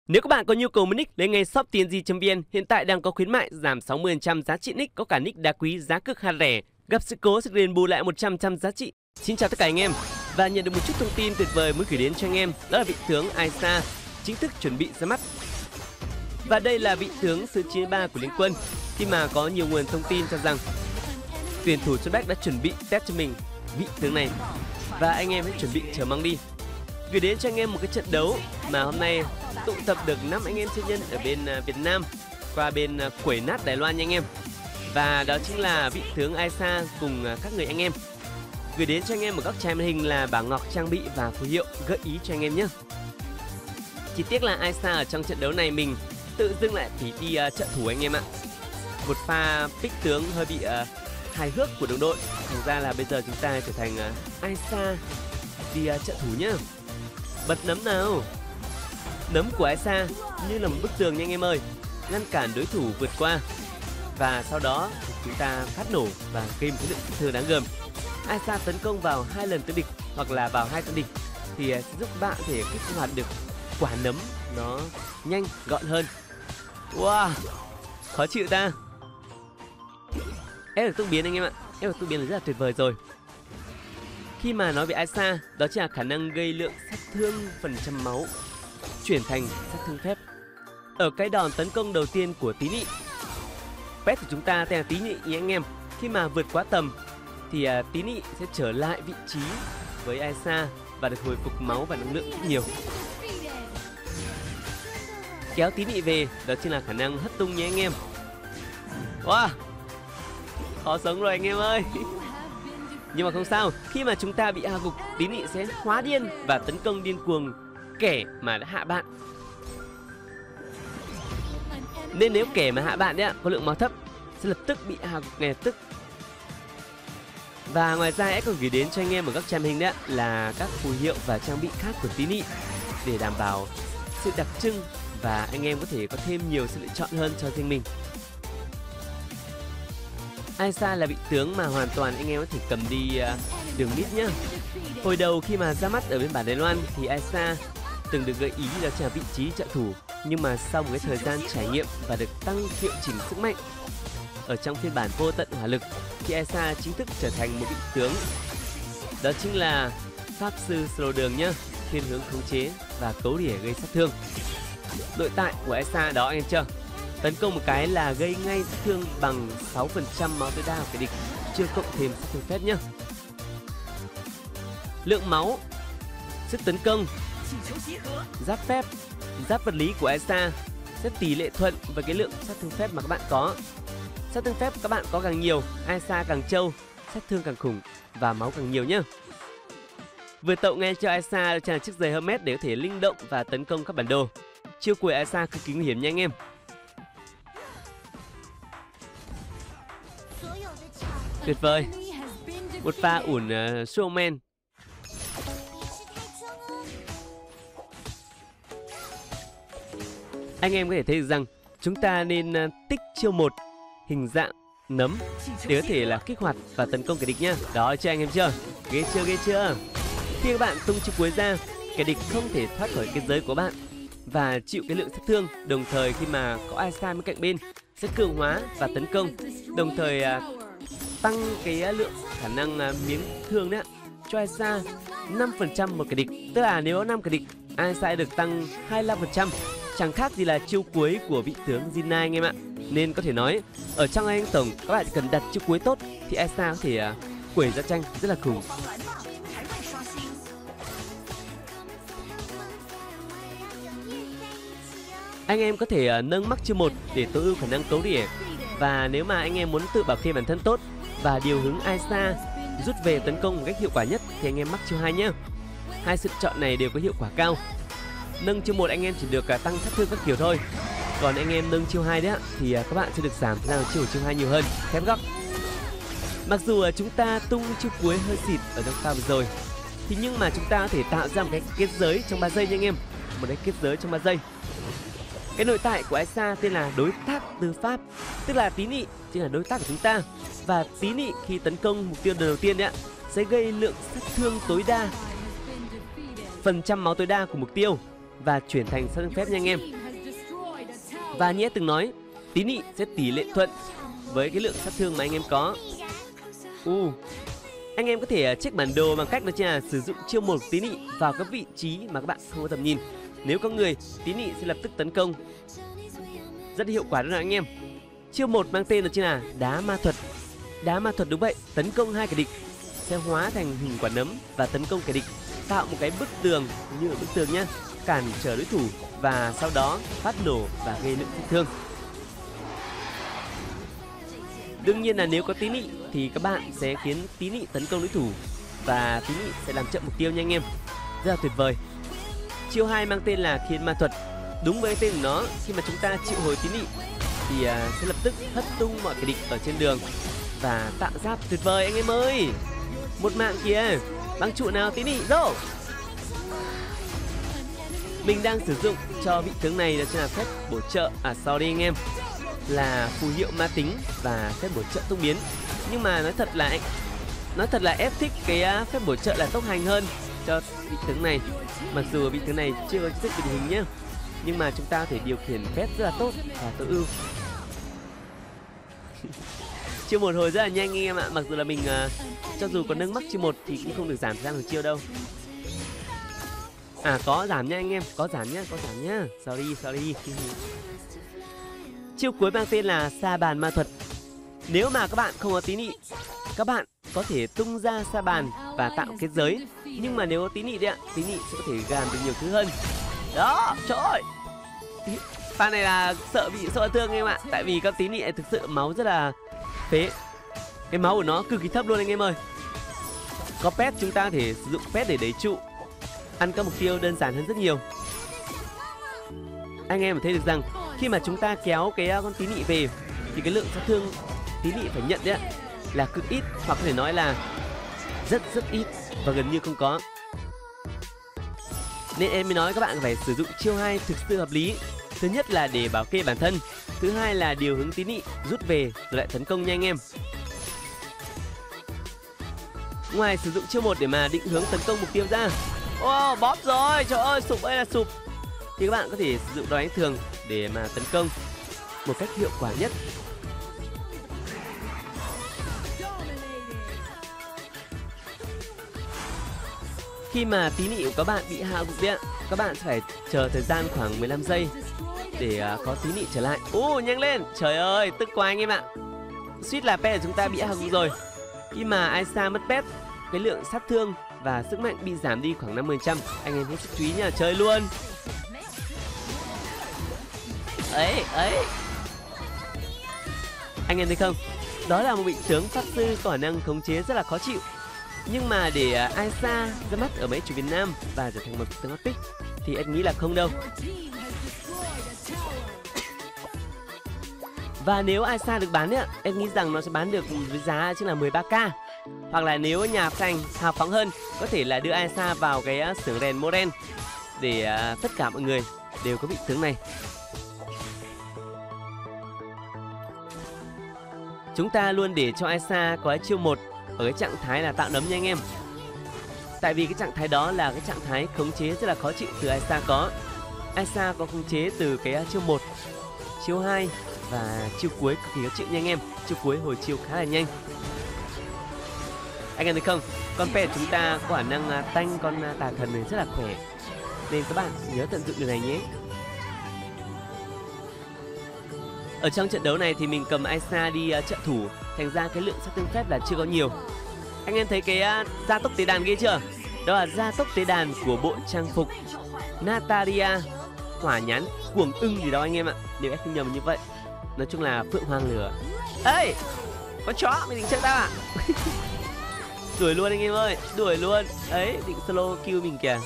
Nếu các bạn có nhu cầu mua nick, lấy ngay shop tng.vn, hiện tại đang có khuyến mại giảm 60% giá trị nick, có cả nick đá quý giá cực hạt rẻ. Gặp sự cố sẽ đền bù lại 100% giá trị. Xin chào tất cả anh em và nhận được một chút thông tin tuyệt vời muốn gửi đến cho anh em, đó là vị tướng Aiza chính thức chuẩn bị ra mắt. Và đây là vị tướng số 93 của Liên Quân, khi mà có nhiều nguồn thông tin cho rằng tuyển thủ Sunback đã chuẩn bị test cho mình vị tướng này và anh em hãy chuẩn bị chờ mong đi. Gửi đến cho anh em một cái trận đấu mà hôm nay tụ tập được 5 anh em siêu nhân ở bên Việt Nam qua bên Quẩy Nát Đài Loan nha anh em. Và đó chính là vị tướng Aiza cùng các người anh em. Gửi đến cho anh em một góc trái màn hình là bảng ngọc trang bị và phù hiệu gợi ý cho anh em nhé. Chỉ tiếc là Aiza ở trong trận đấu này mình tự dưng lại phải đi trợ thủ anh em ạ. Một pha pick tướng hơi bị hài hước của đồng đội. Thành ra là bây giờ chúng ta trở thành Aiza đi trợ thủ nhá. Bật nấm nào. Nấm của Aiza như là một bức tường nha anh em ơi, ngăn cản đối thủ vượt qua. Và sau đó chúng ta phát nổ và gây một cái lượng thương đáng gờm. Aiza tấn công vào 2 lần tới địch hoặc là vào 2 tên địch thì sẽ giúp bạn có thể kích hoạt được quả nấm nó nhanh gọn hơn. Wow, khó chịu ta. Ép được tốc biến anh em ạ. Ép được tốc biến là rất là tuyệt vời rồi. Khi mà nói về Aiza, đó chính là khả năng gây lượng sát thương phần trăm máu chuyển thành sát thương phép. Ở cái đòn tấn công đầu tiên của Tí Nị, pet của chúng ta tên là Tí Nị nhé anh em. Khi mà vượt quá tầm thì Tí Nị sẽ trở lại vị trí với Aiza và được hồi phục máu và năng lượng rất nhiều. Kéo Tí Nị về, đó chính là khả năng hất tung nhé anh em. Wow, khó sống rồi anh em ơi. Nhưng mà không sao, khi mà chúng ta bị hạ gục, Tí Nị sẽ hóa điên và tấn công điên cuồng kẻ mà đã hạ bạn. Nên nếu kẻ mà hạ bạn đấy có lượng máu thấp sẽ lập tức bị hạ gục ngay lập tức. Và ngoài ra em còn gửi đến cho anh em ở góc trang hình đấy là các phù hiệu và trang bị khác của Tí Nị để đảm bảo sự đặc trưng và anh em có thể có thêm nhiều sự lựa chọn hơn cho riêng mình. Aiza là vị tướng mà hoàn toàn anh em có thể cầm đi đường mid nhá. Hồi đầu khi mà ra mắt ở bên bản Đài Loan thì Aiza từng được gợi ý đó chính là vị trí trợ thủ, nhưng mà sau một cái thời gian trải nghiệm và được tăng hiệu chỉnh sức mạnh ở trong phiên bản vô tận hỏa lực thì Aiza chính thức trở thành một vị tướng, đó chính là pháp sư solo đường nhá, thiên hướng khống chế và cấu đỉa gây sát thương. Nội tại của Aiza đó anh em chưa? Tấn công một cái là gây ngay sát thương bằng 6% máu tối đa của kẻ địch, chưa cộng thêm sát thương phép nhá. Lượng máu, sức tấn công, giáp phép, giáp vật lý của Aiza sẽ tỷ lệ thuận với cái lượng sát thương phép mà các bạn có. Sát thương phép các bạn có càng nhiều, Aiza càng trâu, sát thương càng khủng và máu càng nhiều nhá. Vừa tậu ngay cho Aiza là chiếc giày Hermes để có thể linh động và tấn công các bản đồ. Chiêu của Aiza cực kỳ nguy hiểm nha anh em. Tuyệt vời. Một pha ủn showman. Anh em có thể thấy được rằng chúng ta nên tích chiêu 1 hình dạng nấm để có thể là kích hoạt và tấn công kẻ địch nhá. Đó chưa anh em chưa? Ghê chưa, ghê chưa? Khi các bạn tung chiêu cuối ra, kẻ địch không thể thoát khỏi cái giới của bạn và chịu cái lượng sát thương. Đồng thời khi mà có Aiza bên cạnh bên sẽ cường hóa và tấn công, đồng thời tăng cái lượng khả năng miếng thương đấy cho Aiza 5% một kẻ địch. Tức là nếu có 5 kẻ địch, Aiza được tăng 25%, chẳng khác gì là chiêu cuối của vị tướng Jinai anh em ạ. Nên có thể nói ở trong anh tổng các bạn chỉ cần đặt chiêu cuối tốt thì Aiza có thể quẩy ra tranh rất là khủng. Anh em có thể nâng mắc chiêu 1 để tối ưu khả năng cấu đỉa. Và nếu mà anh em muốn tự bảo kê bản thân tốt và điều hướng Aiza rút về tấn công một cách hiệu quả nhất thì anh em mắc chiêu 2 nhé. Hai sự chọn này đều có hiệu quả cao. Nâng chiêu 1 anh em chỉ được tăng sát thương các kiểu thôi. Còn anh em nâng chiêu 2 đấy thì các bạn sẽ được giảm thời gian chiêu 2 nhiều hơn. Khép góc. Mặc dù chúng ta tung chiêu cuối hơi xịt ở trong pha vừa rồi thì nhưng mà chúng ta có thể tạo ra một cái kết giới trong 3 giây nha anh em. Một cái kết giới trong 3 giây. Cái nội tại của Aiza tên là đối tác tư pháp, tức là Tí Nị chính là đối tác của chúng ta. Và Tí Nị khi tấn công mục tiêu đầu tiên đấy sẽ gây lượng sát thương tối đa, phần trăm máu tối đa của mục tiêu và chuyển thành sát thương phép nha anh em. Và như từng nói, Tí Nị sẽ tỷ lệ thuận với cái lượng sát thương mà anh em có. Anh em có thể check bản đồ bằng cách đó chính là sử dụng chiêu 1 Tí Nị vào các vị trí mà các bạn không có tầm nhìn. Nếu có người, Tí Nị sẽ lập tức tấn công rất hiệu quả đó anh em. Chiêu 1 mang tên là chính là đá ma thuật. Đá ma thuật đúng vậy, tấn công hai kẻ địch sẽ hóa thành hình quả nấm và tấn công kẻ địch, tạo một cái bức tường như ở bức tường nhá, cản trở đối thủ và sau đó phát nổ và gây lượng sát thương. Đương nhiên là nếu có Tí Nị thì các bạn sẽ khiến Tí Nị tấn công đối thủ và Tí Nị sẽ làm chậm mục tiêu nha anh em. Rất là tuyệt vời. Chiêu 2 mang tên là Thiên Ma Thuật. Đúng với tên của nó, khi mà chúng ta triệu hồi Tí Nị thì sẽ lập tức hất tung mọi kẻ địch ở trên đường và tạo giáp tuyệt vời anh em ơi. Một mạng kìa, băng trụ nào Tí Nị rô. Mình đang sử dụng cho vị tướng này là chính là phép bổ trợ, sorry anh em, là phù hiệu ma tính và phép bổ trợ tốc biến. Nhưng mà nói thật là ép thích cái phép bổ trợ là tốc hành hơn cho vị tướng này. Mặc dù vị tướng này chưa có sức định hình nhé, nhưng mà chúng ta có thể điều khiển phép rất là tốt và tối ưu. Chiêu 1 hồi rất là nhanh anh em ạ. Mặc dù là mình cho dù có nâng mắc chiêu 1 thì cũng không được giảm thời gian của chiêu đâu. Có giảm nha anh em, có giảm nhá. Sorry. Chiêu cuối mang tên là Sa Bàn Ma Thuật. Nếu mà các bạn không có Tí Nị, các bạn có thể tung ra sa bàn và tạo cái giới. Nhưng mà nếu có Tí Nị đấy ạ, Tí Nị sẽ có thể gàn được nhiều thứ hơn. Đó, trời ơi, pha này là sợ bị sâu thương em ạ. Tại vì con Tí Nị thực sự máu rất là phế. Cái máu của nó cực kỳ thấp luôn anh em ơi. Có pet chúng ta có thể sử dụng pet để đẩy trụ, ăn các mục tiêu đơn giản hơn rất nhiều. Anh em thấy được rằng khi mà chúng ta kéo cái con Tí Nị về thì cái lượng sát thương Tí Nị phải nhận đấy ạ là cực ít, hoặc có thể nói là rất ít và gần như không có. Nên em mới nói các bạn phải sử dụng chiêu 2 thực sự hợp lý. Thứ nhất là để bảo kê bản thân, thứ hai là điều hướng Tí Nị rút về rồi lại tấn công nha anh em. Ngoài sử dụng chiêu 1 để mà định hướng tấn công mục tiêu ra, bóp rồi, trời ơi, sụp ơi là sụp, thì các bạn có thể sử dụng đòn đánh thường để mà tấn công một cách hiệu quả nhất. Khi mà Tí Nị của các bạn bị hạ gục đấy ạ, các bạn sẽ phải chờ thời gian khoảng 15 giây để có Tí Nị trở lại. Nhanh lên, trời ơi, tức quá anh em ạ. Suýt là pet của chúng ta bị hạ gục rồi. Khi mà Aiza mất pet, cái lượng sát thương và sức mạnh bị giảm đi khoảng 50%. Anh em hết sức chú ý nha, chơi luôn. Ấy. Anh em thấy không? Đó là một vị tướng pháp sư có khả năng khống chế rất là khó chịu. Nhưng mà để Aiza ra mắt ở mấy chủ Việt Nam và trở thành một tướng hot pick thì em nghĩ là không đâu. Và nếu Aiza được bán ấy, em nghĩ rằng nó sẽ bán được với giá chính là 13k. Hoặc là nếu nhà phát hành hào phóng hơn, có thể là đưa Aiza vào cái xưởng rèn Moren để tất cả mọi người đều có vị tướng này. Chúng ta luôn để cho Aiza có cái chiêu 1 ở cái trạng thái là tạo nấm nha anh em. Tại vì cái trạng thái đó là cái trạng thái khống chế rất là khó chịu từ Aiza có. Aiza có khống chế từ cái chiêu 1, chiêu 2 và chiêu cuối cực kỳ khó chịu nha anh em. Chiêu cuối hồi chiêu khá là nhanh. Anh em thấy không? Con pet chúng ta có khả năng tanh con tà thần này rất là khỏe. Nên các bạn nhớ tận dụng điều này nhé. Ở trong trận đấu này thì mình cầm Aiza đi trợ thủ, thành ra cái lượng sát thương phép là chưa có nhiều. Anh em thấy cái gia tốc tế đàn ghê chưa? Đó là gia tốc tế đàn của bộ trang phục Natalia hỏa nhãn cuồng ưng gì đó anh em ạ, nếu em không nhầm như vậy. Nói chung là phượng hoàng lửa. Ê, con chó mày định chơi tao à? Đuổi luôn anh em ơi, đuổi luôn. Ấy, định solo kill mình kìa.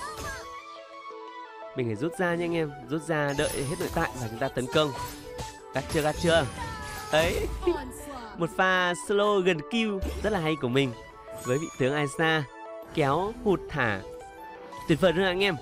Mình phải rút ra nha anh em, rút ra đợi hết nội tại và chúng ta tấn công. Gắt chưa? Ấy, một pha solo gần kill rất là hay của mình với vị tướng Aiza, kéo hụt thả tuyệt vời luôn anh em.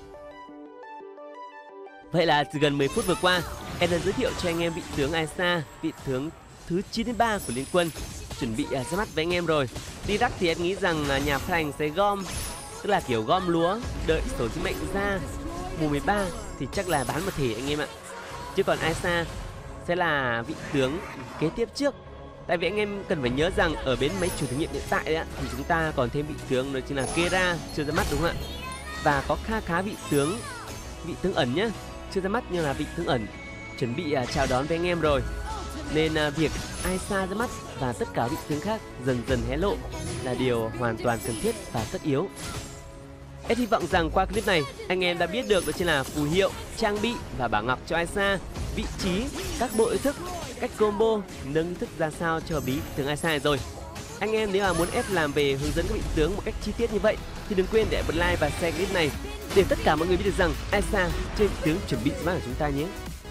Vậy là từ gần 10 phút vừa qua, em đã giới thiệu cho anh em vị tướng Aiza, vị tướng thứ 93 của Liên Quân, chuẩn bị ra mắt với anh em rồi. Đi đắc thì em nghĩ rằng nhà phát hành sẽ gom, tức là kiểu gom lúa, đợi sổ sinh mệnh ra mùa 13 thì chắc là bán một thể anh em ạ. chứ còn Aiza sẽ là vị tướng kế tiếp trước. Tại vì anh em cần phải nhớ rằng ở bên máy chủ thử nghiệm hiện tại đấy, thì chúng ta còn thêm vị tướng đó chính là Kera chưa ra mắt đúng không ạ? Và có khá vị tướng ẩn nhá, chưa ra mắt nhưng là vị tướng ẩn chuẩn bị chào đón với anh em rồi. Nên việc Aiza ra mắt và tất cả vị tướng khác dần dần hé lộ là điều hoàn toàn cần thiết và tất yếu. Em hy vọng rằng qua clip này anh em đã biết được đó chính là phù hiệu, trang bị và bảo ngọc cho Aiza, vị trí, các bộ ý thức, cách combo, nâng ý thức ra sao cho bí tướng Aiza này rồi. Anh em nếu mà muốn ép làm về hướng dẫn các vị tướng một cách chi tiết như vậy thì đừng quên để bật like và share clip này để tất cả mọi người biết được rằng Aiza chơi vị tướng chuẩn bị ra mắt của chúng ta nhé.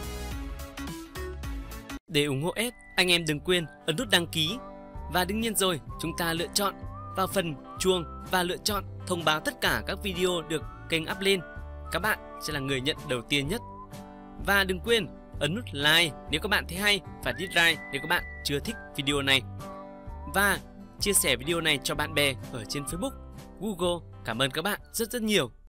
Để ủng hộ S, anh em đừng quên ấn nút đăng ký. Và đương nhiên rồi, chúng ta lựa chọn vào phần chuông và lựa chọn thông báo tất cả các video được kênh up lên. Các bạn sẽ là người nhận đầu tiên nhất. Và đừng quên ấn nút like nếu các bạn thấy hay và dislike nếu các bạn chưa thích video này. Và chia sẻ video này cho bạn bè ở trên Facebook, Google. Cảm ơn các bạn rất nhiều.